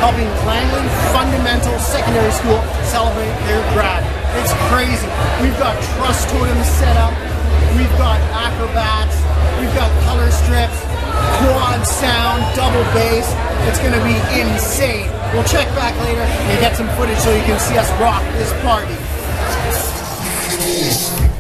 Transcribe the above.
helping Langley Fundamental Secondary School celebrate their grad. It's crazy. We've got truss totems set up, we've got acrobats, we've got color strips, quad sound, double bass. It's going to be insane. We'll check back later and get some footage so you can see us rock this party.